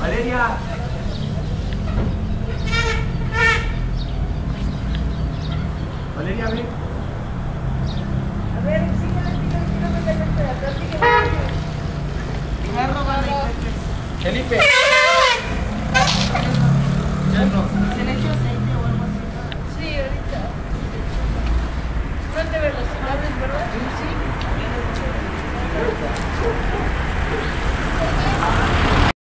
Valeria. Valeria, ven. A ver, síguele de atrás, síguele. Me ha robado. Felipe. ¿Se le echó aceite o algo así? Sí, ahorita. No te velocidades, ¿verdad? Sí.